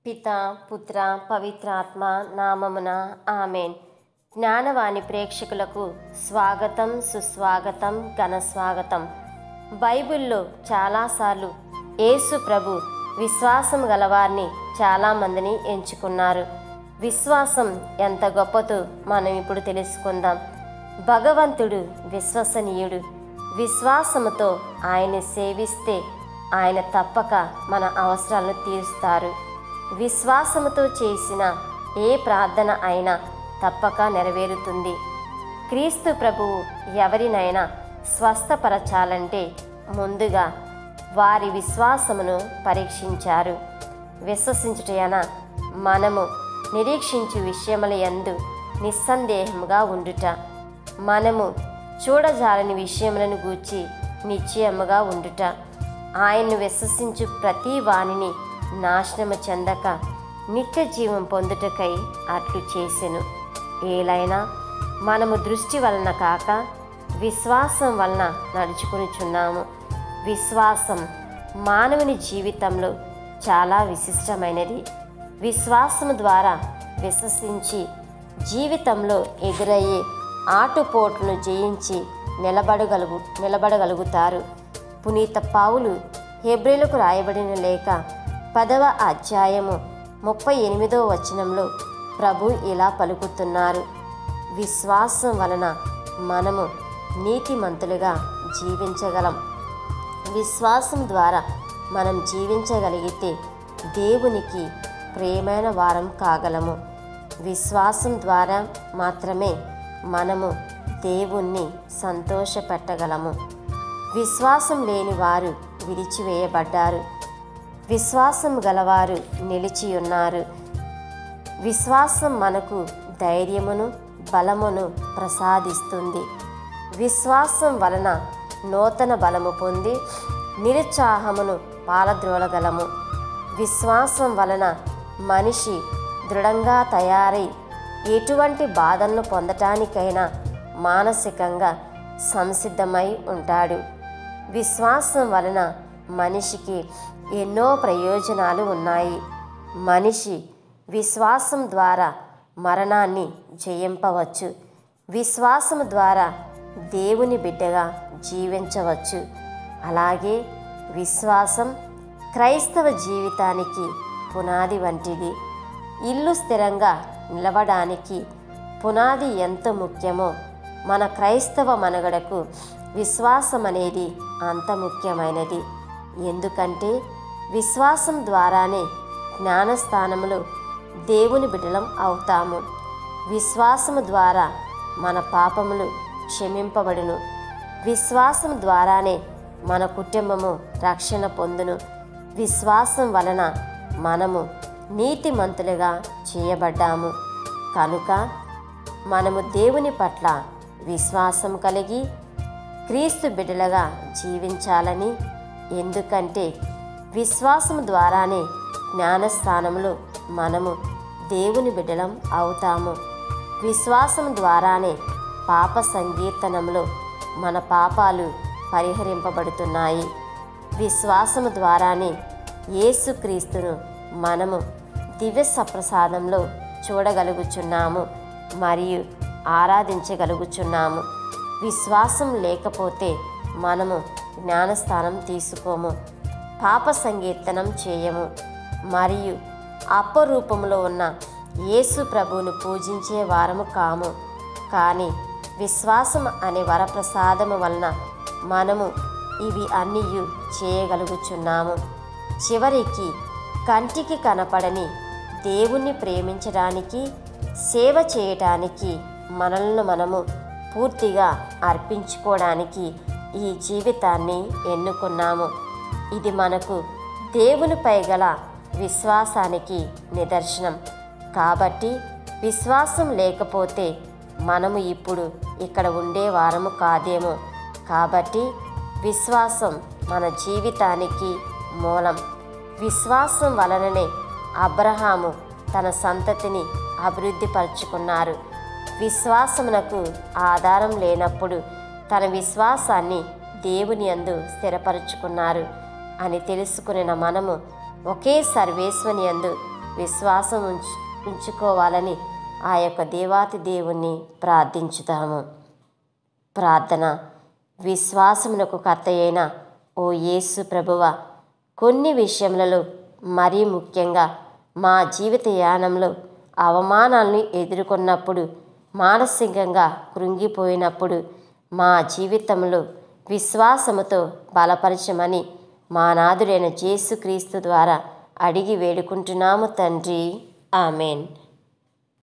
పిత పుత్ర పవిత్రాత్మ నామమున ఆమెన్. జ్ఞానవాణి ప్రేక్షకులకు స్వాగతం, సుస్వాగతం, ఘన స్వాగతం. బైబిల్లో చాలాసార్లు యేసు ప్రభు విశ్వాసం గలవారిని చాలామందిని ఎంచుకున్నారు. విశ్వాసం ఎంత గొప్పదో మనం ఇప్పుడు తెలుసుకుందాం. భగవంతుడు విశ్వసనీయుడు. విశ్వాసముతో ఆయన్ని సేవిస్తే ఆయన తప్పక మన అవసరాలను తీరుస్తారు. విశ్వాసముతో చేసిన ఏ ప్రార్థన అయినా తప్పక నెరవేరుతుంది. క్రీస్తు ప్రభువు ఎవరినైనా స్వస్థపరచాలంటే ముందుగా వారి విశ్వాసమును పరీక్షించారు. విశ్వసించుటయన మనము నిరీక్షించు విషయముల యందు నిస్సందేహముగా ఉండుట, మనము చూడజాలని విషయములను గూర్చి నిశ్చయముగా ఉండుట, ఆయన్ను విశ్వసించు ప్రతి వానిని నాశనము చెందక నిత్య జీవం పొందుటకై అట్లు చేసెను. ఏలైనా మనము దృష్టి వలన కాక విశ్వాసం వలన నడుచుకొనుచున్నాము. విశ్వాసం మానవుని జీవితంలో చాలా విశిష్టమైనది. విశ్వాసము ద్వారా విశ్వసించి జీవితంలో ఎదురయ్యే ఆటుపోట్లను జయించి నిలబడగలుగుతారు. పునీత పౌలు హెబ్రీలకు రాయబడిన లేఖ 10వ అధ్యాయము 38వ వచనంలో ప్రభు ఇలా పలుకుతున్నారు: విశ్వాసం వలన మనము నీతిమంతులుగా జీవించగలం. విశ్వాసం ద్వారా మనం జీవించగలిగితే దేవునికి ప్రియమైన వారం కాగలము. విశ్వాసం ద్వారా మాత్రమే మనము దేవుణ్ణి సంతోషపెట్టగలము. విశ్వాసం లేని వారు విడిచివేయబడ్డారు. విశ్వాసం గలవారు నిలిచియున్నారు. విశ్వాసం మనకు ధైర్యమును, బలమును ప్రసాదిస్తుంది. విశ్వాసం వలన నూతన బలము పొంది నిరుత్సాహమును పాలద్రోలగలము. విశ్వాసం వలన మనిషి దృఢంగా తయారై ఎటువంటి బాధలను పొందటానికైనా మానసికంగా సంసిద్ధమై ఉంటాడు. విశ్వాసం వలన మనిషికి ఎన్నో ప్రయోజనాలు ఉన్నాయి. మనిషి విశ్వాసం ద్వారా మరణాన్ని జయింపవచ్చు. విశ్వాసం ద్వారా దేవుని బిడ్డగా జీవించవచ్చు. అలాగే విశ్వాసం క్రైస్తవ జీవితానికి పునాది వంటిది. ఇల్లు స్థిరంగా నిలవడానికి పునాది ఎంత ముఖ్యమో మన క్రైస్తవ మనుగడకు విశ్వాసం అనేది అంత ముఖ్యమైనది. ఎందుకంటే విశ్వాసం ద్వారానే జ్ఞానస్థానములో దేవుని బిడ్డలం అవుతాము. విశ్వాసము ద్వారా మన పాపములు క్షమింపబడును. విశ్వాసం ద్వారానే మన కుటుంబము రక్షణ పొందును. విశ్వాసం వలన మనము నీతిమంతులుగా చేయబడ్డాము. కనుక మనము దేవుని పట్ల విశ్వాసం కలిగి క్రీస్తు బిడ్డలుగా జీవించాలని, ఎందుకంటే విశ్వాసం ద్వారానే జ్ఞానస్థానంలో మనము దేవుని బిడ్డలం అవుతాము. విశ్వాసం ద్వారానే పాప సంకీర్తనంలో మన పాపాలు పరిహరింపబడుతున్నాయి. విశ్వాసం ద్వారానే యేసుక్రీస్తును మనము దివ్య సప్రసాదంలో చూడగలుగుచున్నాము మరియు ఆరాధించగలుగుచున్నాము. విశ్వాసం లేకపోతే మనము జ్ఞానస్థానం తీసుకోము, పాప సంకీర్తనం చేయము మరియు అప్పరూపంలో ఉన్న యేసు ప్రభువును పూజించే వారము కాము. కానీ విశ్వాసం అనే వరప్రసాదము వలన మనము ఇవి అన్నీ చేయగలుగుచున్నాము. చివరికి కంటికి కనపడని దేవుణ్ణి ప్రేమించడానికి, సేవ చేయటానికి, మనల్ని మనము పూర్తిగా అర్పించుకోవడానికి ఈ జీవితాన్ని ఎన్నుకున్నాము. ఇది మనకు దేవునిపై గల విశ్వాసానికి నిదర్శనం. కాబట్టి విశ్వాసం లేకపోతే మనము ఇప్పుడు ఇక్కడ ఉండే వారము కాదేమో. కాబట్టి విశ్వాసం మన జీవితానికి మూలం. విశ్వాసం వలననే అబ్రహాము తన సంతతిని అభివృద్ధి పరుచుకున్నారు. విశ్వాసమునకు ఆధారం లేనప్పుడు తన విశ్వాసాన్ని దేవుని యందు స్థిరపరుచుకున్నారు అని తెలుసుకున్న మనము ఒకే సర్వేశ్వని యందు విశ్వాసం ఉంచుకోవాలని ఆ యొక్క దేవాతి దేవుణ్ణి ప్రార్థించుదాము. ప్రార్థన. విశ్వాసమునకు కర్త అయిన ఓ యేసు ప్రభువ, కొన్ని విషయములలో మరీ ముఖ్యంగా మా జీవిత యానంలో అవమానాలను ఎదుర్కొన్నప్పుడు, మానసికంగా కృంగిపోయినప్పుడు మా జీవితంలో విశ్వాసముతో బలపరచమని మా నాథుడైన యేసుక్రీస్తు ద్వారా అడిగి వేడుకుంటున్నాము తండ్రి. ఆమెన్.